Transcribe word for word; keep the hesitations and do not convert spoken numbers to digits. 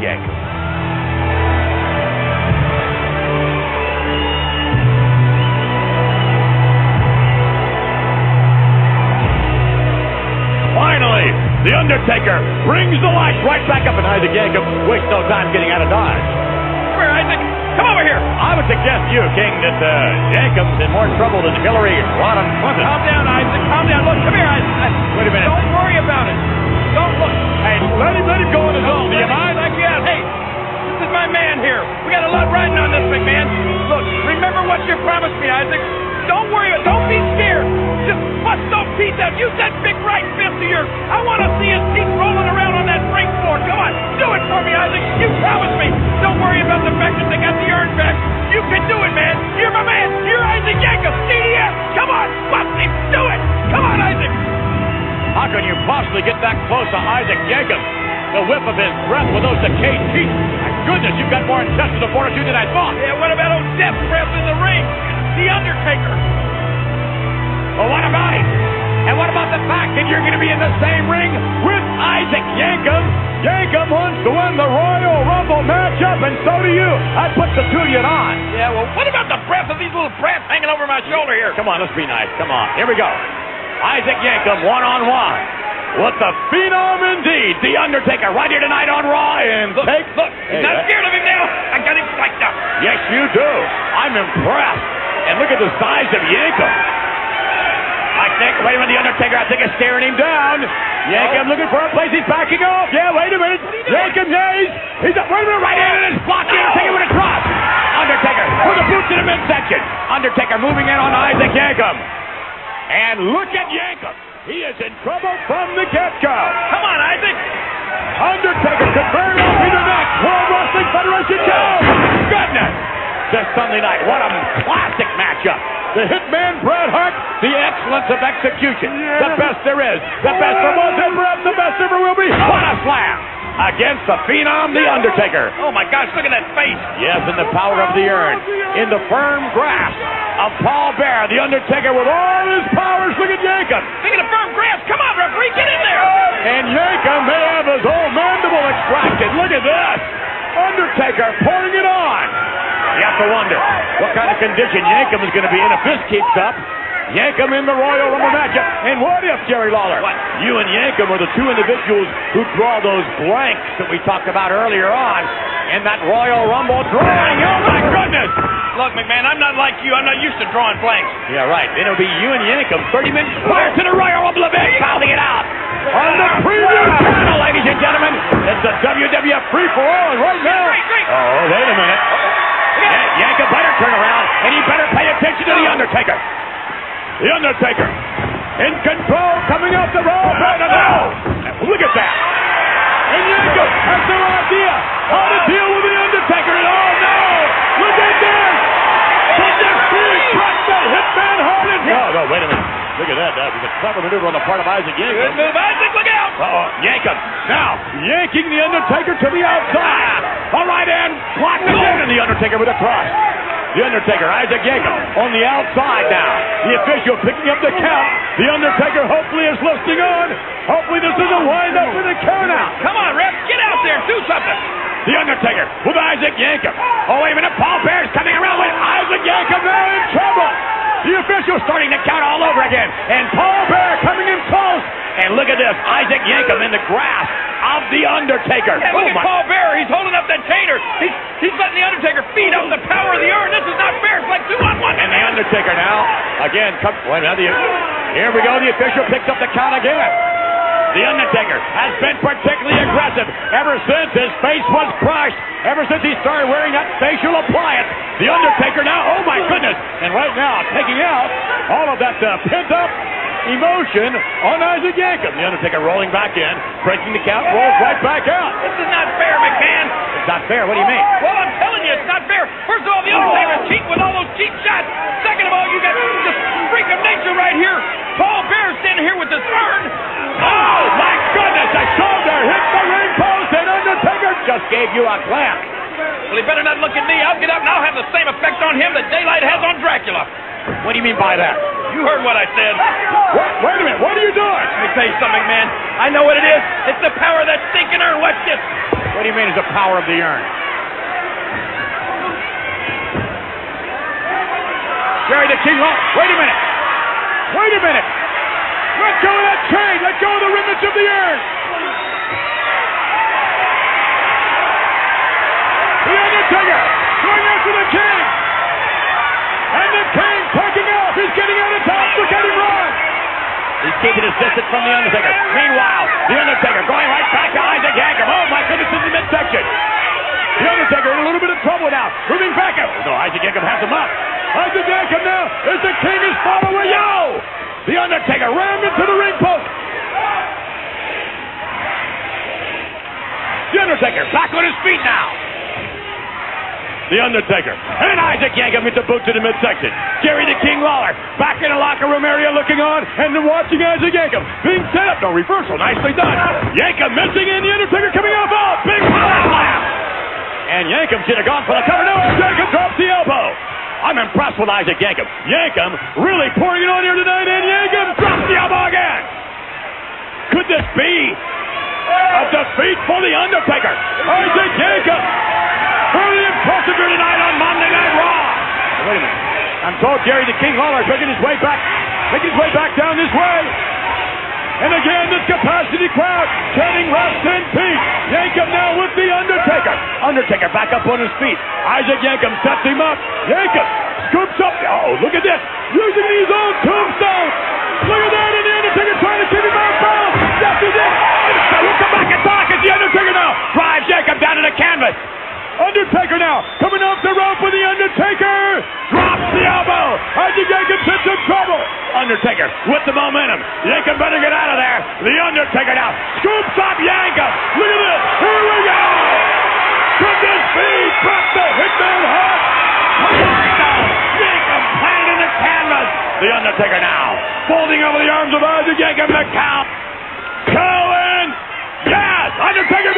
Yankum. Finally, The Undertaker brings the lights right back up, and Isaac Yankum wastes no time getting out of Dodge. Come here, Isaac. Come over here. I would suggest you, King, that uh, Yankum's in more trouble than Hillary Rodham Clinton. Calm down, Isaac. Calm down. Look, come here, Isaac. Wait a minute. Don't worry about it. Don't look. Hey, let him, let him go on his own. Do you mind? Like, yeah, hey, this is my man here. We got a lot riding on this, McMahon. Look, remember what you promised me, Isaac. Don't worry about it. Don't be scared. Just bust those teeth out. Use that big right fist of yours. I want to see his teeth rolling around on that ring floor. Come on. Do it for me, Isaac. You promised me. Don't worry about the fact that they got the urn back. You can do it, man. You're my man. You're Isaac Yankum. C D S. Come on. Bust him. Do it. Come on, Isaac. How can you possibly get that close to Isaac Yankum? The whip of his breath with those decayed teeth. My goodness, you've got more intestinal fortitude than I thought. Yeah, what about old death breath in the ring? The Undertaker. Well, what about him? And what about the fact that you're going to be in the same ring with Isaac Yankum? Yankum wants to win the Royal Rumble matchup, and so do you. That puts the two of you on. Yeah, well, what about the breath of these little brats hanging over my shoulder here? Come on, let's be nice. Come on. Here we go. Isaac Yankum one-on-one. What the phenom indeed, The Undertaker, right here tonight on Raw. And look, take... look, he's not scared of him now. I got him psyched up. Yes, you do. I'm impressed. And look at the size of Yankum. I think, wait a minute, The Undertaker, I think is staring him down. Yankum looking for a place. He's backing off. Yeah, wait a minute. Yankum, yeah, he's, he's up. Wait a minute, right hand and it's blocking. No. Take it with a cross. Undertaker with the boots in the midsection. Undertaker moving in on Isaac Yankum. And look at Yankum. He is in trouble from the get-go. Come on, Isaac. Undertaker could very well be the next World Wrestling Federation champ. Goodness. This Sunday night, what a classic matchup. The Hitman Bret Hart, the excellence of execution. Yeah. The best there is. The best there was, and perhaps the best ever will be. What a slam. Against the Phenom, The Undertaker. Oh, my gosh, look at that face. Yes, in the power of the urn. In the firm grasp of Paul Bearer, The Undertaker with all his powers. Look at Yankum. Look at the firm grasp. Come on, referee, get in there. And Yankum may have his whole mandible extracted. Look at this. Undertaker pouring it on. You have to wonder what kind of condition Yankum is going to be in if this keeps up. Yankum in the Royal Rumble matchup. And what if, Jerry Lawler, what? You and Yankum are the two individuals who draw those blanks that we talked about earlier on in that Royal Rumble drawing? Oh, my goodness! Look, McMahon, I'm not like you. I'm not used to drawing blanks. Yeah, right. Then it'll be you and Yankum thirty minutes prior to the Royal Rumble event, fouling it out. On the preview channel, ladies and gentlemen, it's the W W F free-for-all, and right now... Great, great. Oh, wait a minute. Yankum better turn around, and he better pay attention to The Undertaker. The Undertaker in control, coming off the rope. Right now. Look at that. And Yankum has no idea how to deal with The Undertaker. And oh no! Look at this! Can you see Bret the Hitman Hart? No, no, wait a minute. Look at that. That was a clever maneuver on the part of Isaac Yankum. Good move, Isaac. Look out! Uh-oh. Yankum now yanking The Undertaker to the outside. All right, and blocked again, and The Undertaker with a cross. The Undertaker, Isaac Yankum, on the outside now. The official picking up the count. The Undertaker hopefully is listening on. Hopefully this doesn't wind up with a count out. Come on, ref, get out there and do something. The Undertaker with Isaac Yankum. Oh, wait a minute, Paul Bear's coming around with Isaac Yankum now in trouble. The official starting to count all over again. And Paul Bear coming in close. And look at this, Isaac Yankum in the grasp of The Undertaker. Yeah, look oh, at Paul Bearer. He's holding up that chainer. He's, he's letting The Undertaker feed off the power of the urn. This is not fair. It's like two on one. And The Undertaker now, again, come, wait a minute, the, here we go. The official picks up the count again. The Undertaker has been particularly aggressive ever since his face was crushed, ever since he started wearing that facial appliance. The Undertaker now, oh my goodness, and right now taking out all of that uh, pent-up emotion on Isaac Yankum. The Undertaker rolling back in, breaking the count, rolls right back out. This is not fair, McMahon. It's not fair? What do you mean? Well, I'm telling you, it's not fair. First of all, The Undertaker's cheating with all those cheap shots. Second of all, you got this freak of nature right here. Paul Bear standing here with this urn. Oh, my goodness, a shoulder hit the ring post, and Undertaker just gave you a clamp. Well, he better not look at me. I'll get up and I'll have the same effect on him that daylight has on Dracula. What do you mean by that? You heard what I said. What? Wait a minute, what are you doing? Let me tell you something, man. I know what it is. It's the power of that stinking urn. Watch this. What do you mean is the power of the urn? Jerry the King Lawler. Wait a minute. Wait a minute. Let go of that chain. Let go of the ribbons of the urn. The Undertaker going after the King. And the King taking off. He's getting out of top. Look at him run. He's keeping his distance from the Undertaker. Meanwhile, the Undertaker going right back to Isaac Yankem. Oh my goodness, in the midsection. The Undertaker in a little bit of trouble now. Moving back up. No, Isaac Yankem has him up. Isaac Yankem now as the King is following. Yo! The Undertaker rammed into the ring post. The Undertaker back on his feet now. The Undertaker and Isaac Yankem with the boot to the midsection. Jerry the King Lawler back in the locker room area looking on and watching Isaac Yankem being set up. No reversal, nicely done. Yankem missing in, the Undertaker coming off. Oh, big power slam. And Yankem should have gone for the cover. No, Yankem drops the elbow. I'm impressed with Isaac Yankem. Yankem really pouring it on here tonight, and Yankem drops the elbow again. Could this be a defeat for the Undertaker? Isaac Yankem, really impressive here tonight on Monday Night Raw. Wait a minute. I'm told Jerry the King Lawler is making his way back, making his way back down this way. And again, this capacity crowd chanting rest in peace. Yankem now with the Undertaker. Undertaker back up on his feet. Isaac Yankem sets him up. Yankem scoops up. Oh, look at this. Using his own tombstone. Look at that. And the Undertaker trying to keep him out of bounds. Yes, he did. We'll come back and talk as the Undertaker now drives Yankem down to the canvas. Undertaker now coming off the rope with the Undertaker. Drops the elbow. Isaac Yankem sits in trouble. Undertaker with the momentum. Yankem better get out of there. The Undertaker now scoops up Yankem. Look at this. Here we go. Could this be Bret the Hitman Hart? Yankem planted in the canvas. The Undertaker now folding over the arms of Isaac Yankem. The count. Going. Yes. Undertaker